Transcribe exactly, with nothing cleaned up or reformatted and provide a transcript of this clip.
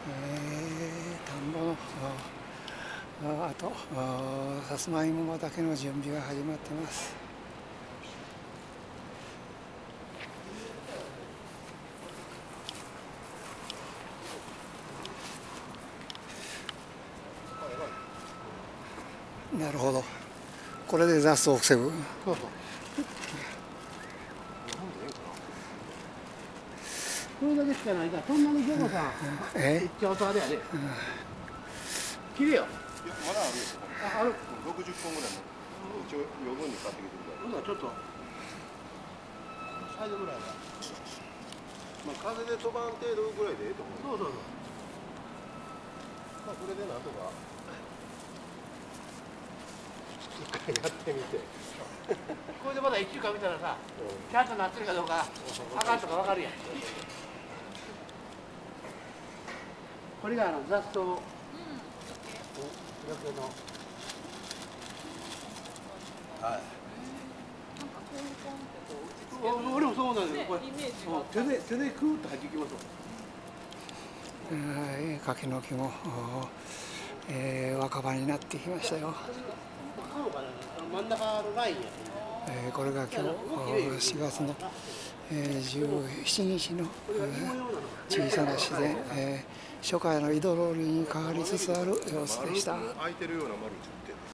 えー、田んぼのああとさつまいも畑の準備が始まっています。なるほど、これで雑草を防ぐ。そうそう、 これだけしかないから、そんなにでもさ、えめっちゃ音あれやで。きれいよ。いや、まだあるよ。あ、ある。六十本ぐらいの。一応余分に買ってきてください。ほな、ちょっと。サイドぐらいだ。まあ、風で飛ばん程度ぐらいでええと思う。そうそうそう。まあ、これでなんとか。一回やってみて。これでまだ一週間見たらさ、ちゃんとなってるかどうか、あかんとかわかるやん。これがあの雑草。うん。よけの。はい。俺もそうなんですよ。これ手で手でクーッと入っていきます。 柿の木も、えー、若葉になってきましたよ。 真ん中のラインや。 えー、これが今日しがつの、えー、じゅうしちにちの、えー、小さな自然、えー、初夏の井戸通りに変わりつつある様子でした。